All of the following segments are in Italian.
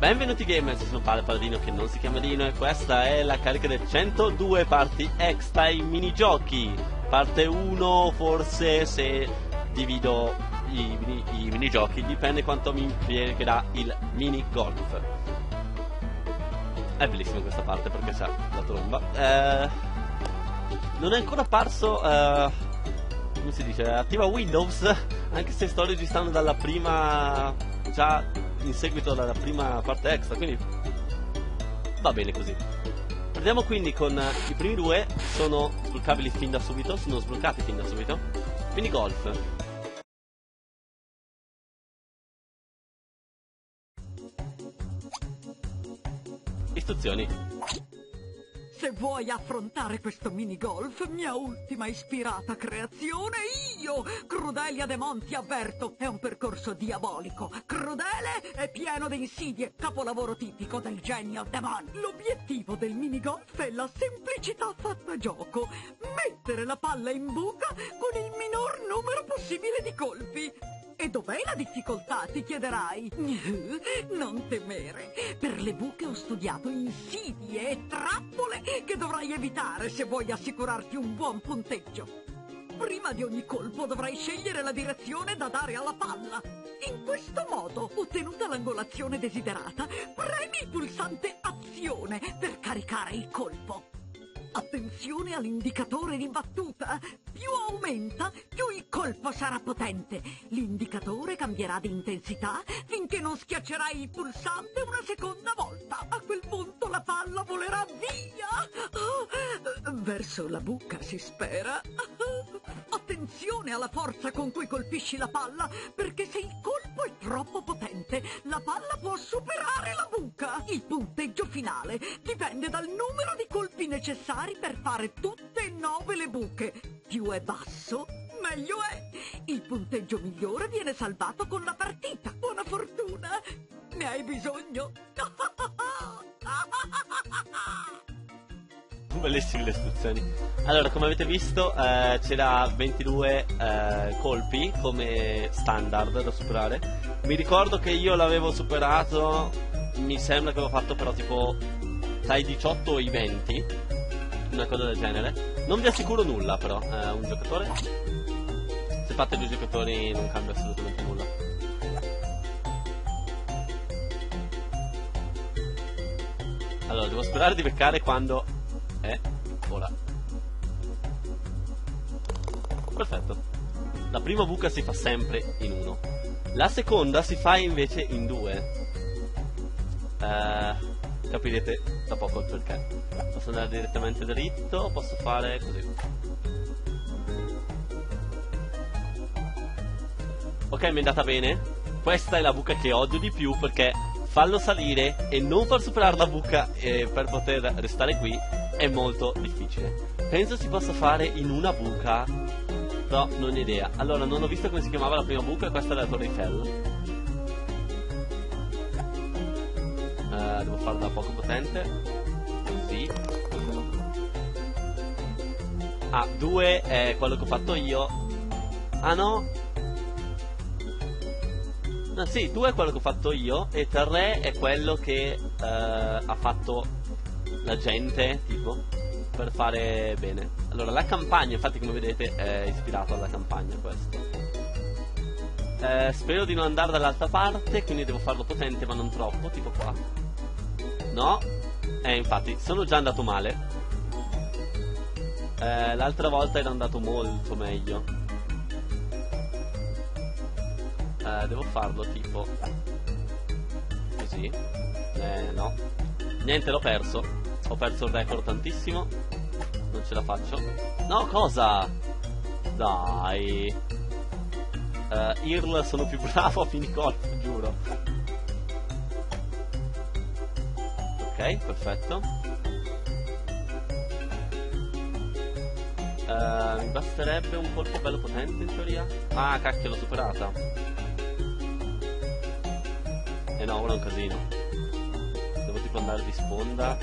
Benvenuti gamers, sono Paladino che non si chiama Dino e questa è la carica del 102 parti extra i minigiochi. Parte 1 forse se divido i minigiochi, dipende quanto mi impiegherà il minigolf. È bellissima questa parte perché c'è la tromba. Non è ancora apparso, come si dice, attiva Windows, anche se sto registrando dalla prima, già in seguito alla prima parte extra, quindi va bene così. Partiamo quindi con i primi due, sono sbloccabili fin da subito, sono sbloccati fin da subito. Minigolf. Istruzioni. Se vuoi affrontare questo minigolf, mia ultima ispirata creazione, io, Crudelia De Monti, avverto, è un percorso diabolico, crudele e pieno di insidie, capolavoro tipico del genio Demon. L'obiettivo del minigolf è la semplicità fatta gioco, mettere la palla in buca con il minor numero possibile di colpi. E dov'è la difficoltà, ti chiederai? Non temere. Per le buche ho studiato insidie e trappole che dovrai evitare se vuoi assicurarti un buon punteggio. Prima di ogni colpo dovrai scegliere la direzione da dare alla palla. In questo modo, ottenuta l'angolazione desiderata, premi il pulsante Azione per caricare il colpo. Attenzione all'indicatore di battuta. Più aumenta, più il colpo sarà potente. L'indicatore cambierà di intensità finché non schiaccerai il pulsante una seconda volta. A quel punto la palla volerà via. Verso la buca, si spera. Attenzione alla forza con cui colpisci la palla, perché se il colpo è troppo potente, la palla può superare la buca. Il punteggio finale dipende dal numero di colpi necessari per fare tutte e 9 le buche. Più è basso, meglio è. Il punteggio migliore viene salvato con la partita. Buona fortuna. Ne hai bisogno? Bellissime le istruzioni. Allora, come avete visto, c'era 22 colpi come standard da superare. Mi ricordo che io l'avevo superato, mi sembra che avevo fatto però tipo tra i 18 e i 20, una cosa del genere. Non vi assicuro nulla però, un giocatore, se fate due giocatori non cambia assolutamente nulla. Allora, devo sperare di beccare quando ora. Perfetto. La prima buca si fa sempre in uno. La seconda si fa invece in due. Capirete tra poco il perché. Posso andare direttamente dritto, posso fare così. Ok, mi è andata bene. Questa è la buca che odio di più perché farlo salire e non far superare la buca per poter restare qui è molto difficile. Penso si possa fare in una buca, però non ho idea. Allora, non ho visto come si chiamava la prima buca, questa è la Torre Eiffel. Devo farla poco potente. Sì. Ah, 2 è quello che ho fatto io. Ah no. No, sì, 2 è quello che ho fatto io e 3 è quello che ha fatto la gente, tipo, per fare bene. Allora, la campagna, infatti, come vedete, è ispirato alla campagna questo. Spero di non andare dall'altra parte, quindi devo farlo potente, ma non troppo, tipo qua. No? Infatti, sono già andato male. L'altra volta era andato molto meglio. Devo farlo tipo così. No. Niente, l'ho perso. Ho perso il record tantissimo. Non ce la faccio. No, cosa? Dai. Irl sono più bravo a minigolf, giuro. Ok, perfetto. Mi basterebbe un colpo bello potente in teoria. Ah, cacchio, l'ho superata. No, ora è un casino. Devo tipo andare di sponda.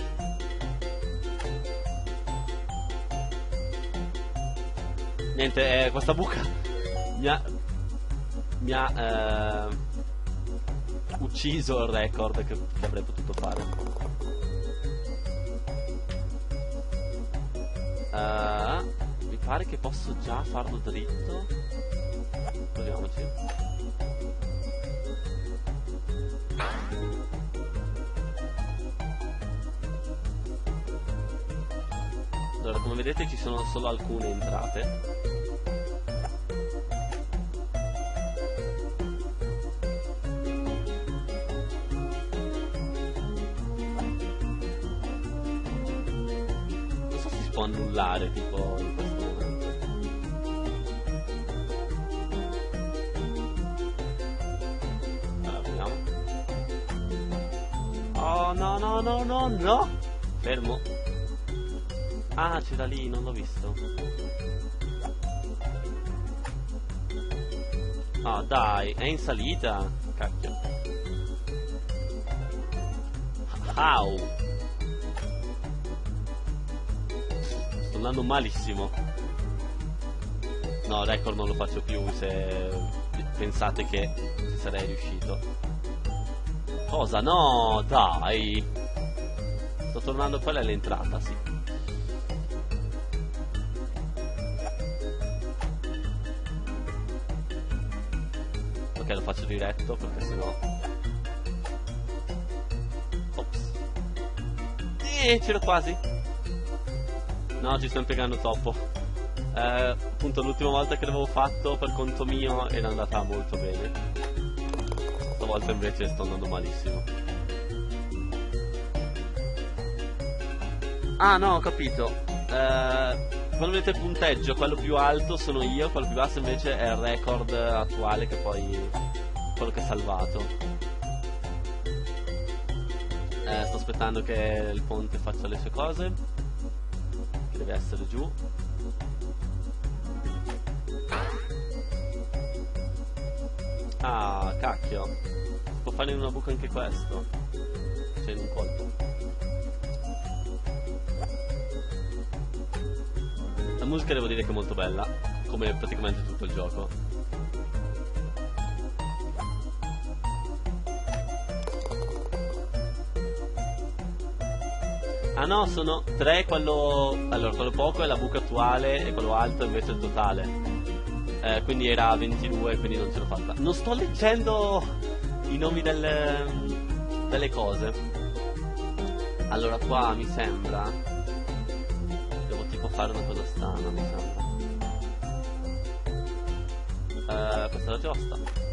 Niente, questa buca mi ha ucciso il record che avrei potuto fare. Mi pare che posso già farlo dritto. Proviamoci. Allora, come vedete ci sono solo alcune entrate. Non so se si può annullare tipo in questo momento. Allora, vediamo. Oh no no no no no! Fermo. Ah, c'era lì, non l'ho visto. Ah, dai, è in salita. Cacchio. Au. Sto andando malissimo. No, record non lo faccio più se pensate che ci sarei riuscito. Cosa? No, dai. Sto tornando, quella è l'entrata, sì. Ok, lo faccio diretto perché sennò... Ops. C'ero quasi. No, ci sto impiegando troppo. Appunto l'ultima volta che l'avevo fatto per conto mio era andata molto bene. Stavolta invece sto andando malissimo. Ah no, ho capito. Quando vedete il punteggio, quello più alto sono io, quello più basso invece è il record attuale, che poi quello che è salvato. Sto aspettando che il ponte faccia le sue cose, che deve essere giù. Ah, cacchio. Si può fare in una buca anche questo, cioè in un colpo. La musica devo dire che è molto bella, come praticamente tutto il gioco. Ah no, sono 3 quello... Allora, quello poco è la buca attuale e quello alto invece è il totale. Quindi era 22, quindi non ce l'ho fatta. Non sto leggendo i nomi delle cose. Allora qua mi sembra... Devo tipo fare una cosa strana, mi sembra. Questa è la giostra.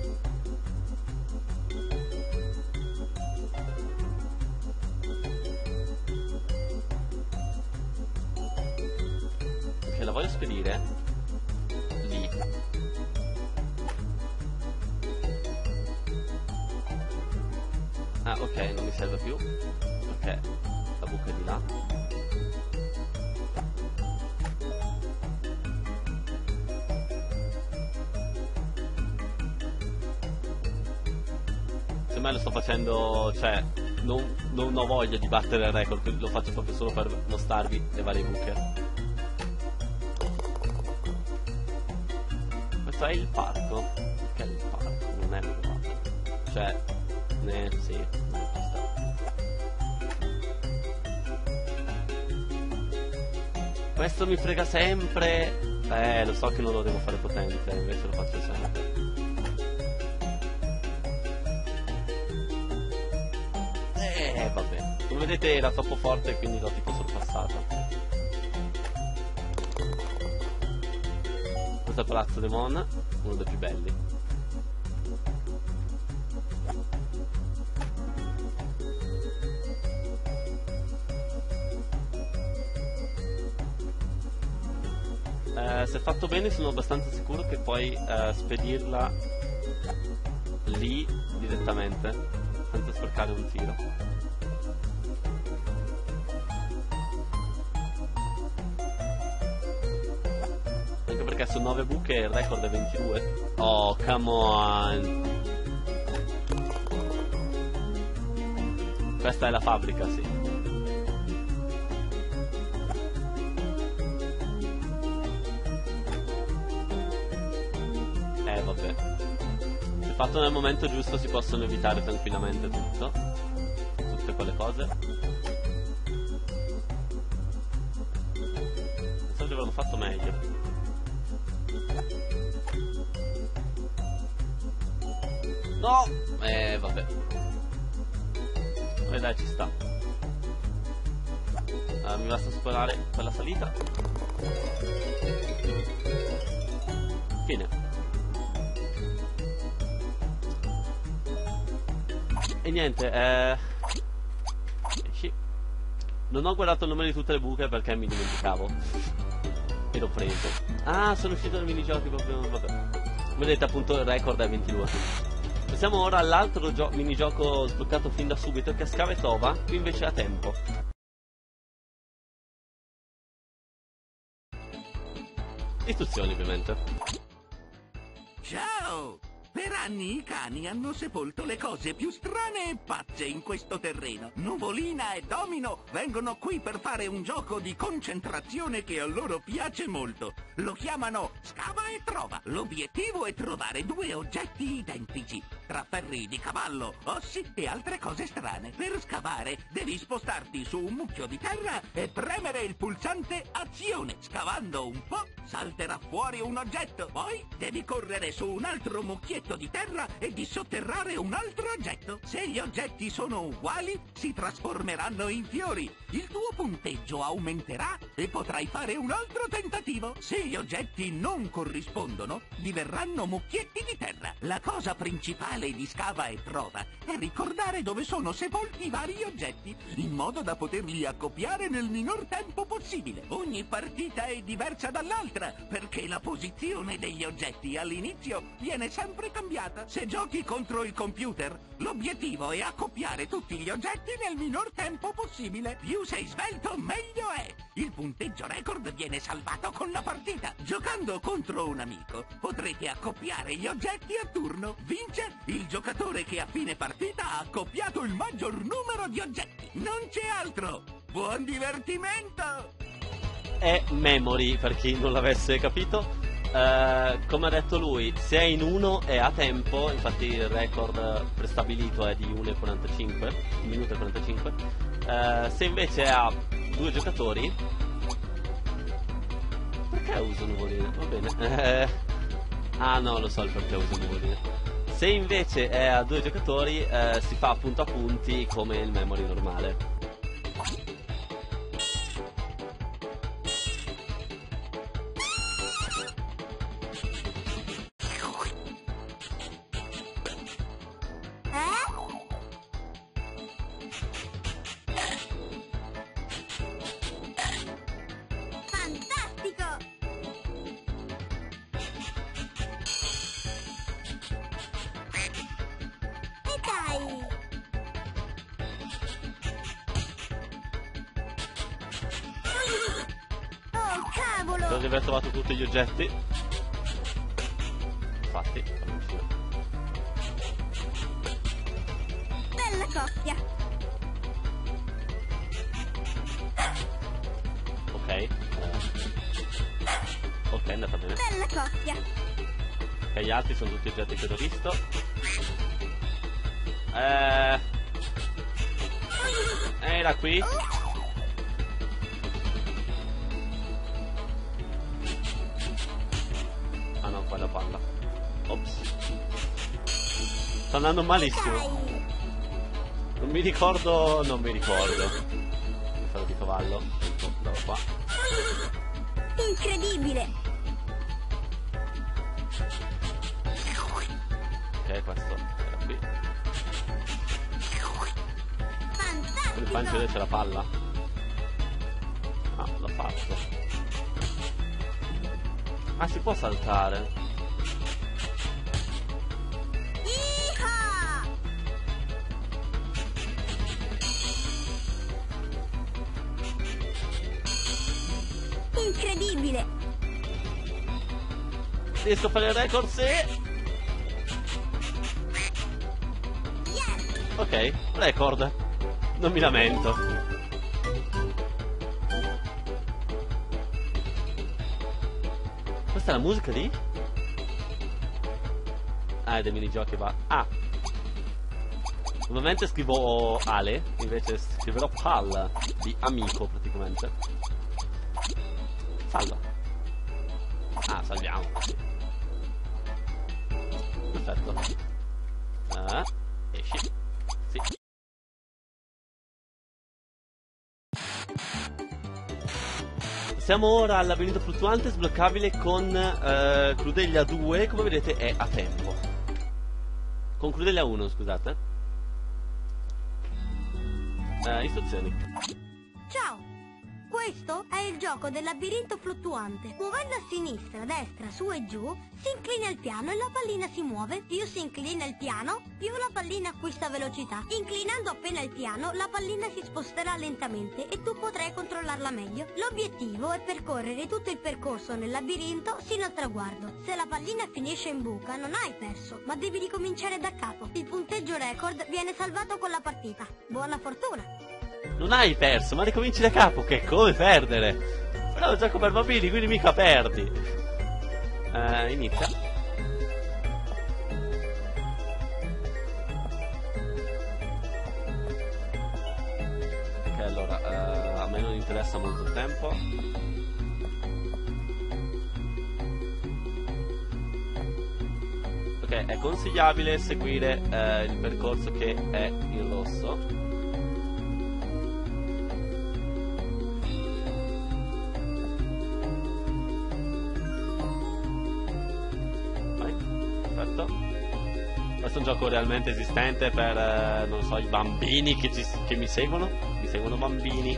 Ok, la voglio spedire lì. Ah, ok, non mi serve più. Ok, la buca è di là. Se me lo sto facendo, cioè, non ho voglia di battere il record, quindi lo faccio proprio solo per mostrarvi le varie buche. Questo è il parco. Che è il parco? Non è il parco. Cioè, sì, non ci sta. Questo mi frega sempre. Lo so che non lo devo fare potente, invece lo faccio sempre. Vabbè. Come vedete era troppo forte, quindi l'ho tipo sorpassato. Questo è Palazzo Demon, uno dei più belli. Se fatto bene sono abbastanza sicuro che puoi spedirla lì direttamente, senza sprecare un tiro. Anche perché su 9 buche il record è 22. Oh, come on! Questa è la fabbrica, sì. Vabbè. Fatto nel momento giusto si possono evitare tranquillamente tutto. Tutte quelle cose. Pensavo di averlo fatto meglio. No! Vabbè. Dai, ci sta. Mi basta superare quella salita. Fine. E niente, esci. Non ho guardato il nome di tutte le buche perché mi dimenticavo. E l'ho preso. Ah, sono uscito dai minigiochi proprio. Vabbè. Vedete, appunto, il record è 22. Passiamo ora all'altro minigioco sbloccato fin da subito, che è Scava e Trova. Qui invece ha tempo. Istruzioni, ovviamente. Ciao! Per anni i cani hanno sepolto le cose più strane e pazze in questo terreno. Nuvolina e Domino vengono qui per fare un gioco di concentrazione che a loro piace molto. Lo chiamano Scava e Trova. L'obiettivo è trovare due oggetti identici, tra ferri di cavallo, ossi e altre cose strane. Per scavare devi spostarti su un mucchio di terra e premere il pulsante Azione. Scavando un po' salterà fuori un oggetto. Poi devi correre su un altro mucchietto di terra e dissotterrare un altro oggetto. Se gli oggetti sono uguali, si trasformeranno in fiori. Il tuo punteggio aumenterà e potrai fare un altro tentativo. Se gli oggetti non corrispondono, diverranno mucchietti di terra. La cosa principale di Scava e Trova è ricordare dove sono sepolti i vari oggetti, in modo da poterli accoppiare nel minor tempo possibile. Ogni partita è diversa dall'altra, perché la posizione degli oggetti all'inizio viene sempre cambiata. Se giochi contro il computer, l'obiettivo è accoppiare tutti gli oggetti nel minor tempo possibile. Più sei svelto, meglio è. Il punteggio record viene salvato con la partita. Giocando contro un amico, potrete accoppiare gli oggetti a turno. Vince il giocatore che a fine partita ha accoppiato il maggior numero di oggetti. Non c'è altro. Buon divertimento! È Memory, per chi non l'avesse capito. Come ha detto lui, se è in uno è a tempo, infatti il record prestabilito è di 1,45, 1 minuto e 45. Se invece è a due giocatori, perché uso nuvoline? Va bene. Ah no, lo so il perché uso nuvoline. Se invece è a due giocatori si fa appunto a punti come il Memory normale. Spero di aver trovato tutti gli oggetti. Infatti, fammi uscire. Bella coppia. Ok. Ok, è andata bene. Bella coppia. Ok, gli altri sono tutti oggetti che ho visto. Era qui. Ah no, qua è la palla. Ops. Sta andando malissimo. Non mi ricordo. Non mi ricordo. Il ferro di cavallo. Da qua. Incredibile. Ok, questo era qui. Fantastico. Il pancere c'è la palla. Ah, l'ho fatto. Ah, si può saltare. Iha! Incredibile. Riesco a fare il record se... Yes. Ok, record. Non mi lamento. Questa è la musica di? dei minigiochi va... Ah! Normalmente scrivo Ale, invece scriverò Pal, di amico praticamente. Salva. Ah, salviamo. Perfetto. Esci. Sì. Siamo ora al labirinto fluttuante sbloccabile con Crudeglia 2, come vedete è a tempo. Con Crudeglia 1, scusate. Istruzioni. Ciao! Questo è il gioco del labirinto fluttuante. Muovendo a sinistra, a destra, su e giù, si inclina il piano e la pallina si muove. Più si inclina il piano, più la pallina acquista velocità. Inclinando appena il piano, la pallina si sposterà lentamente e tu potrai controllarla meglio. L'obiettivo è percorrere tutto il percorso nel labirinto sino al traguardo. Se la pallina finisce in buca, non hai perso, ma devi ricominciare da capo. Il punteggio record viene salvato con la partita. Buona fortuna! Non hai perso, ma ricominci da capo, che è come perdere. Però è un gioco per bambini, quindi mica perdi. Inizia. Ok, allora, a me non interessa molto il tempo. Ok, è consigliabile seguire il percorso che è in rosso. Questo è un gioco realmente esistente per, non so, i bambini che mi seguono. Mi seguono bambini.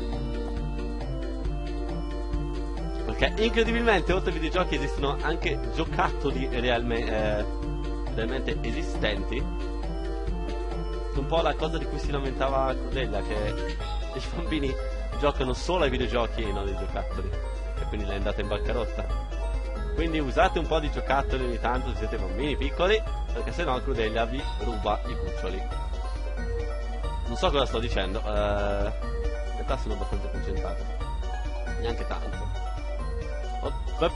Perché incredibilmente oltre ai videogiochi esistono anche giocattoli realmente esistenti. È un po' la cosa di cui si lamentava Crudeglia, che i bambini giocano solo ai videogiochi e non ai giocattoli. E quindi l'è andata in bancarotta. Quindi usate un po' di giocattoli ogni tanto se siete bambini piccoli, perché sennò Crudeglia vi ruba i cuccioli. Non so cosa sto dicendo, in realtà sono abbastanza concentrato. Neanche tanto. Ok.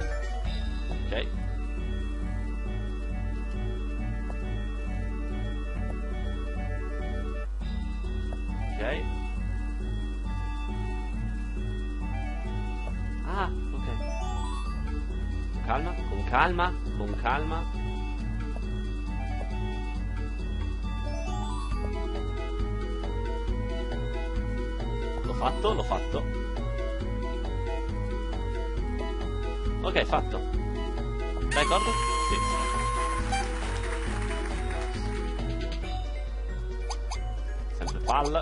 Ok. Ah, ok. Calma, con calma, con calma. L'ho fatto. Ok, fatto. Sei d'accordo? Sì. Sempre palla.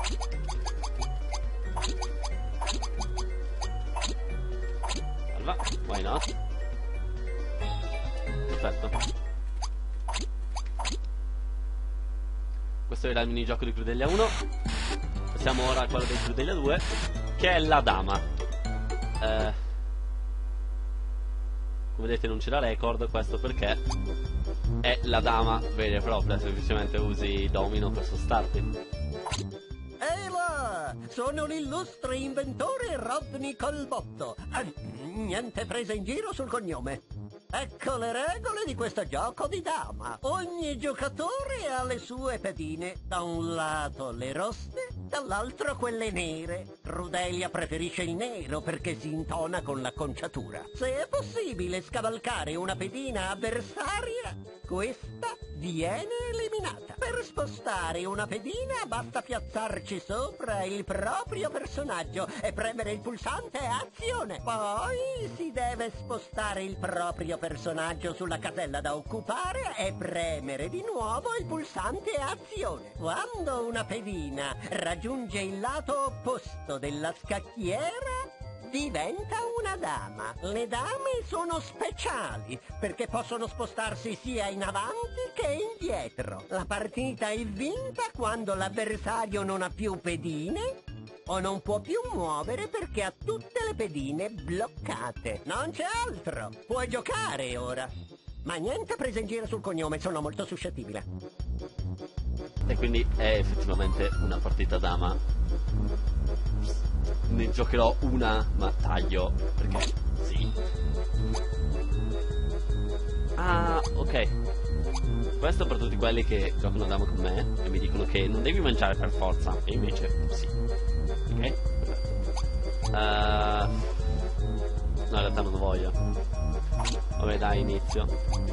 Salva, why not? Perfetto. Questo era il minigioco di Crudeglia 1. Passiamo ora a quello di Crudeglia 2, che è la dama. Come vedete non c'era record, questo perché è la dama vera e propria, semplicemente usi domino per spostarti. Ehi là! Sono l'illustre inventore Rodney Colbotto. Niente presa in giro sul cognome. Ecco le regole di questo gioco di dama. Ogni giocatore ha le sue pedine. Da un lato le rosse, dall'altro quelle nere. Crudeglia preferisce il nero perché si intona con l'acconciatura. Se è possibile scavalcare una pedina avversaria, questa viene eliminata. Per spostare una pedina basta piazzarci sopra il proprio personaggio e premere il pulsante azione. Poi si deve spostare il proprio personaggio sulla casella da occupare e premere di nuovo il pulsante azione. Quando una pedina raggiunge il lato opposto della scacchiera, diventa una dama. Le dame sono speciali perché possono spostarsi sia in avanti che indietro. La partita è vinta quando l'avversario non ha più pedine o non può più muovere perché ha tutte le pedine bloccate. Non c'è altro. Puoi giocare ora. Ma niente presa in giro sul cognome, sono molto suscettibile. E quindi è effettivamente una partita dama. Ne giocherò una, ma taglio, perché sì. Ah, ok. Questo per tutti quelli che giocano a dama con me e mi dicono che non devi mangiare per forza, e invece sì. Ok? No, in realtà non lo voglio. Vabbè, dai, inizio.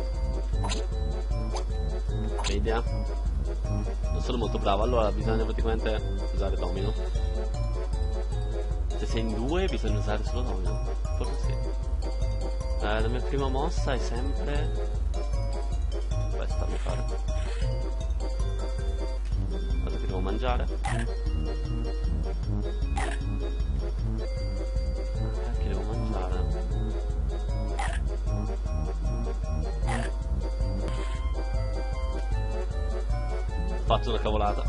Media. Non sono molto bravo, allora bisogna praticamente usare domino. Se sei in due bisogna usare solo domino. Forse sì. La mia prima mossa è sempre questa, mi pare. Cosa che devo mangiare? Che devo mangiare? Ho fatto una cavolata.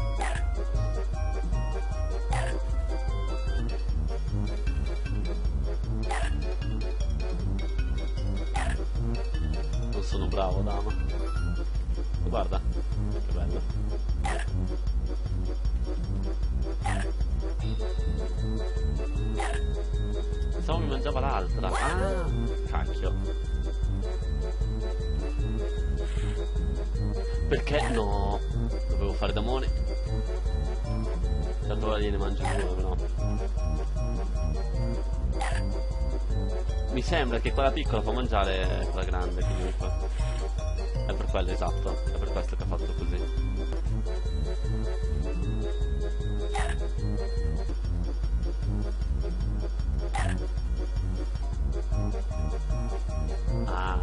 Non sono bravo, dama. Guarda, che bello. Pensavo mi mangiava l'altra. Ah, cacchio. Perché no? Dovevo fare damone. Certo ora gliene mangio due, no? Mi sembra che quella piccola fa mangiare quella grande comunque. È per quello, esatto. È per questo che ha fatto così. Ah.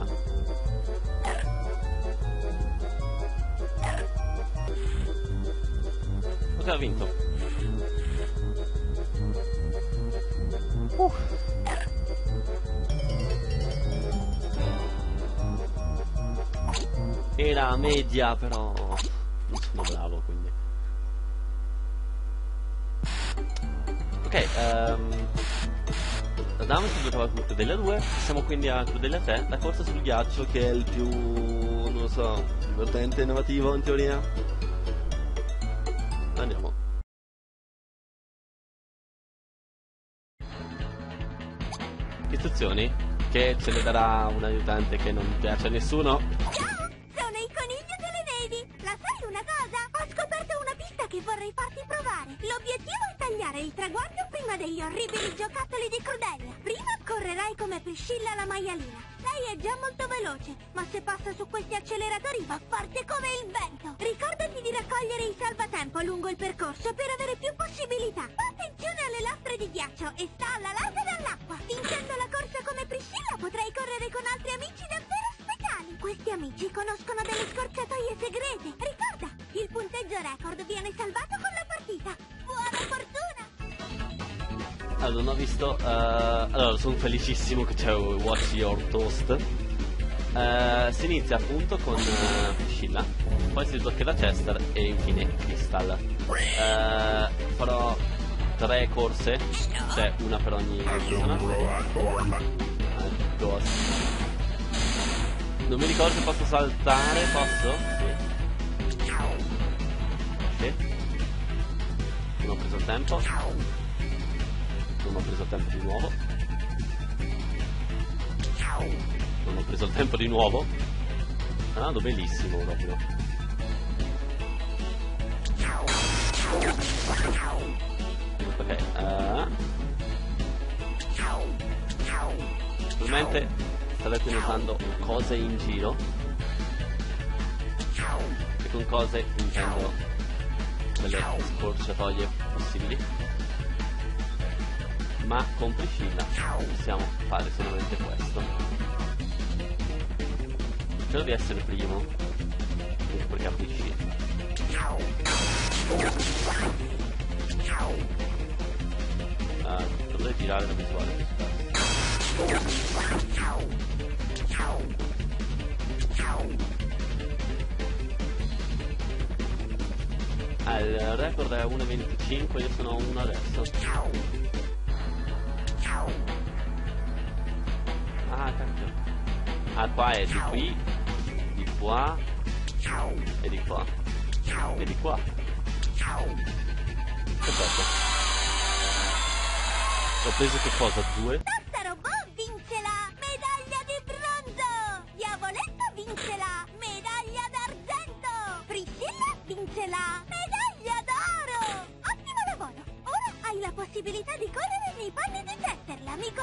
Ok, ha vinto. Era media, però non sono bravo, quindi. Ok, la dama si giocava con Crudele 2, siamo quindi a Crudele 3, la corsa sul ghiaccio che è il più, non lo so, divertente, innovativo in teoria. Andiamo. Istruzioni? Che ce le darà un aiutante che non piace a nessuno? Sono il coniglio delle nevi! La sai una cosa? Ho scoperto una pista che vorrei farti provare. L'obiettivo è tagliare il traguardo prima degli orribili giocattoli di Crudelia. Prima correrai come Priscilla la maialina. Lei è già molto veloce, ma se passa su questi acceleratori va forte come il vento. Ricordati di raccogliere il salvatempo lungo il percorso per avere più possibilità. Attenzione alle lastre di ghiaccio e sta alla larga dall'acqua. Vincendo la corsa come Priscilla potrai correre con altri amici davvero speciali. Questi amici conoscono delle scorciatoie segrete. Ricorda, il punteggio record viene salvato con la partita. Buona fortuna! Allora, non ho visto. Allora, sono felicissimo che c'è Watch Your Toast. Si inizia appunto con Priscilla, poi si sbloccherà Chester e infine Crystal. Farò 3 corse, cioè una per ogni persona. Non mi ricordo se posso saltare, posso? Sì. Sì. Non ho preso il tempo. Non ho preso il tempo di nuovo. Non ho preso il tempo di nuovo. Ah, bellissimo proprio. Ok, probabilmente starete notando cose in giro. E con cose intendo delle scorciatoie possibili. Ma con Priscilla possiamo fare solamente questo. Spero di essere primo, anche perché ha Priscilla. Dovrei girare la visuale. Il record è 1.25, io sono a 1 adesso. Ah, cacchio. Ah, qua è di qui, di qua e di qua. E di qua. Perfetto. Ho preso che cosa? 2? Tatarobò vince la medaglia di bronzo! Diavoletto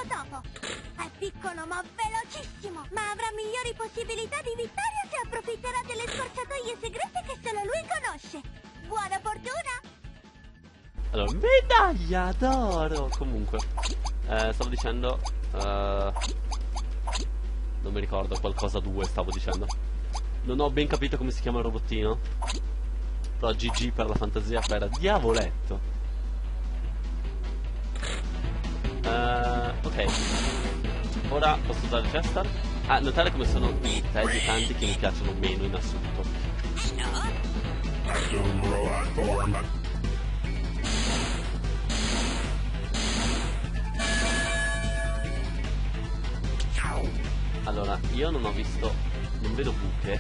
topo. È piccolo ma velocissimo, ma avrà migliori possibilità di vittoria se approfitterà delle scorciatoie segrete che solo lui conosce. Buona fortuna! Allora, medaglia d'oro. Comunque, stavo dicendo non mi ricordo, qualcosa 2 stavo dicendo. Non ho ben capito come si chiama il robottino, però GG per la fantasia per Diavoletto. Ok, ora posso usare Chester. Notare come sono i tre aiutanti che mi piacciono meno in assoluto. Allora, io non ho visto, non vedo buche.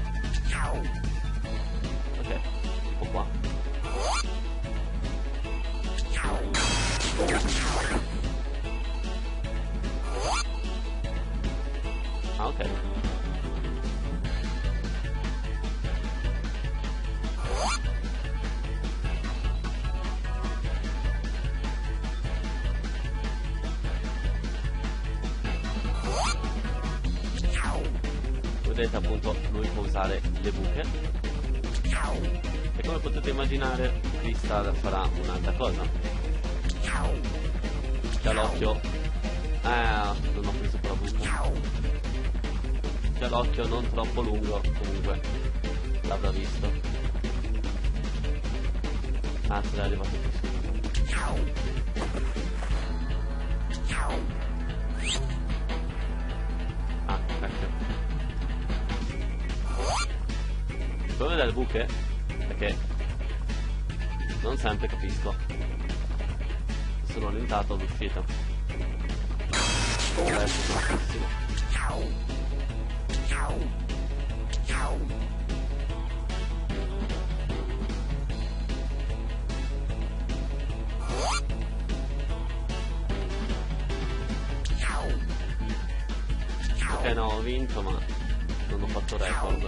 Ok, tipo qua. Ah, ok. Vedete appunto, lui può usare le buche. E come potete immaginare, Crystal farà un'altra cosa. C'ha l'occhio. Non ho preso per la buca. C'ha l'occhio non troppo lungo, comunque l'avrà visto. Se l'è arrivato qui sopra. Cacchio. Puoi vedere le buche? Perché non sempre capisco. Sono orientato all'uscita. Adesso sono pessimo. Ok, no, ho vinto, ma non ho fatto record.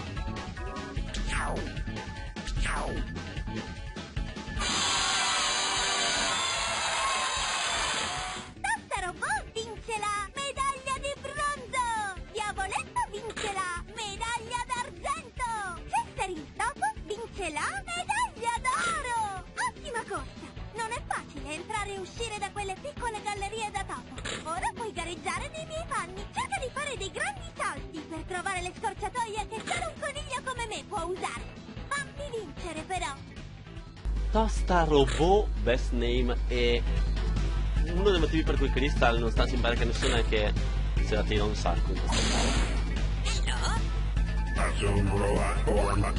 Tostarobot vince la medaglia di bronzo! Diavoletto vince la medaglia d'argento! Chester il topo vince la medaglia d'oro! Ottima corsa! Non è facile entrare e uscire da quelle piccole gallerie da topo. Ora puoi gareggiare nei miei panni. Cerca di fare dei grandi salti per trovare le scorciatoie che solo un coniglio come me può usare. Fammi vincere però! Tostarobot best name, e uno dei motivi per cui Crystal non sta simpatico a nessuno è che se la tira un sacco in questa gara.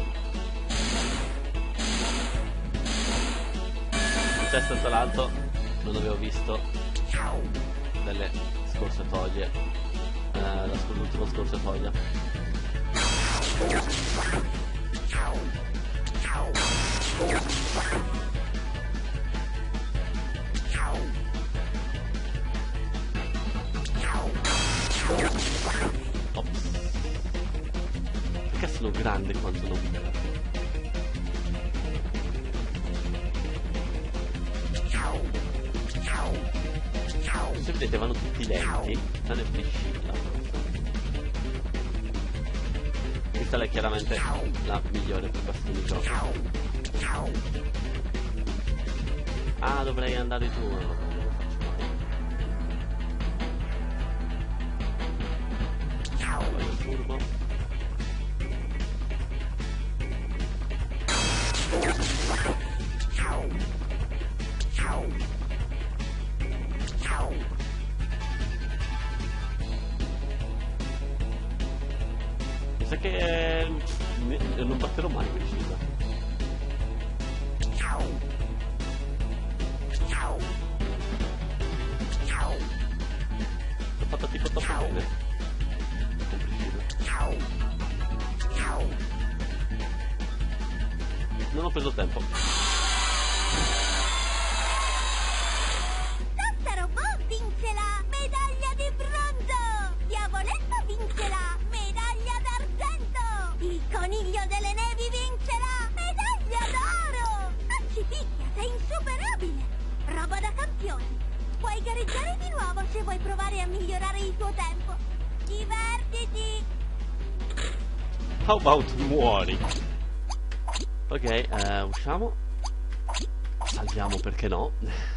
C'è stato l'altro, non avevo visto delle scorciatoie, l'ultima scorciatoia. Ops. Perché sono grande quanto non mi. Se vedete vanno tutti lenti, tranne Priscilla. Questa è chiaramente la migliore per questo minigioco. Dovrei andare giù, non lo faccio mai. Vado il furbo. Mi sa che non batterò mai Priscilla. L'ho fatta tipo troppo bene con Priscilla. Non ho preso tempo. Tostarobot vince la medaglia di bronzo! Diavoletto vince la medaglia d'argento! Il coniglio delle nevi vince la medaglia d'oro! Non ci picchia, sei insuperabile! Roba da campioni! Puoi Puoi gareggiare di nuovo se vuoi provare a migliorare il tuo tempo. Divertiti! How about muori? Ok, usciamo. Salviamo, perché no?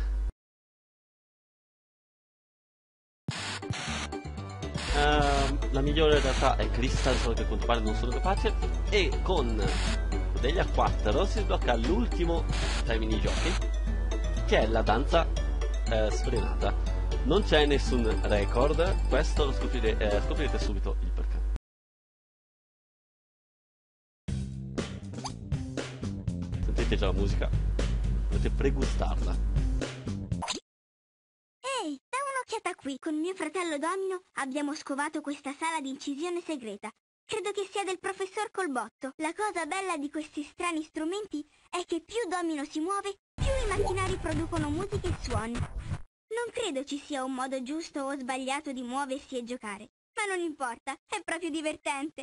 La migliore in realtà è Crystal, solo che a quanto pare non sono capace. E con Cordelia 4 si sblocca l'ultimo tra i minigiochi, che è la danza sfrenata. Non c'è nessun record, questo lo scoprirete subito il perché. Sentite già la musica, dovete pregustarla. Ehi, da un'occhiata qui. Con mio fratello Domino abbiamo scovato questa sala di incisione segreta. Credo che sia del professor Colbotto. La cosa bella di questi strani strumenti è che più Domino si muove, più i macchinari producono musica e suoni. Non credo ci sia un modo giusto o sbagliato di muoversi e giocare, ma non importa, è proprio divertente.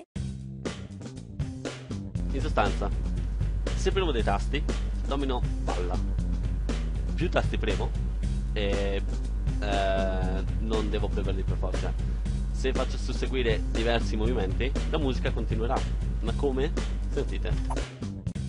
In sostanza, se premo dei tasti, Domino balla. Più tasti premo e non devo premerli per forza. Se faccio susseguire diversi movimenti, la musica continuerà. Ma come? Sentite.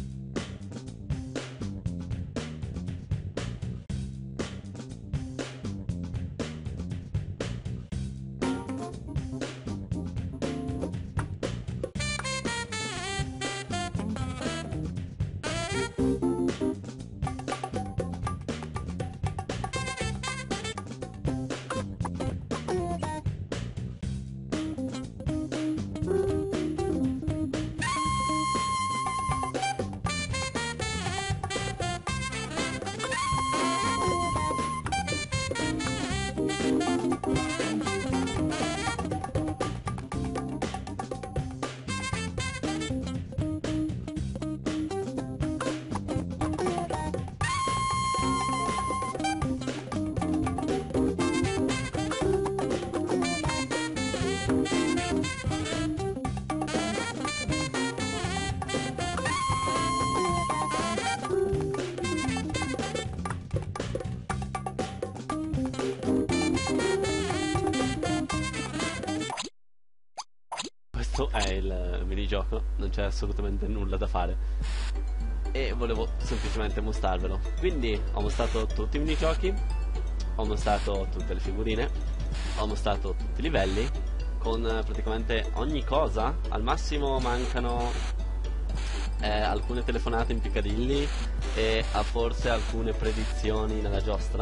Questo è il minigioco, non c'è assolutamente nulla da fare e volevo semplicemente mostrarvelo. Quindi ho mostrato tutti i minigiochi, ho mostrato tutte le figurine, ho mostrato tutti i livelli con praticamente ogni cosa. Al massimo mancano alcune telefonate in Piccadilly e forse alcune predizioni nella giostra,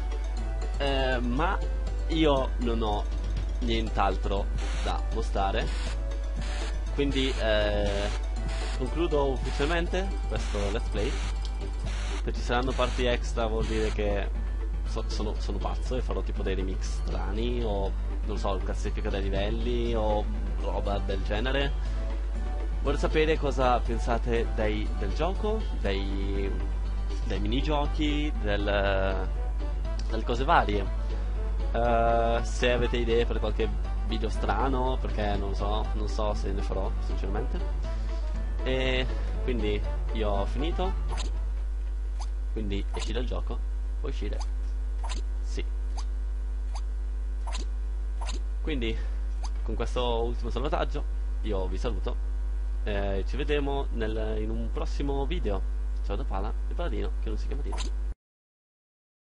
ma io non ho nient'altro da mostrare. Quindi concludo ufficialmente questo let's play. Se ci saranno parti extra vuol dire che sono pazzo e farò tipo dei remix strani o non so, classifica dei livelli o roba del genere. Vorrei sapere cosa pensate del gioco, dei minigiochi, delle cose varie. Se avete idee per qualche video strano, perché non so se ne farò sinceramente. E quindi io ho finito, quindi esci dal gioco, puoi uscire, sì. Quindi con questo ultimo salvataggio io vi saluto, ci vedremo in un prossimo video. Ciao da Pala, il paladino che non si chiama Dino.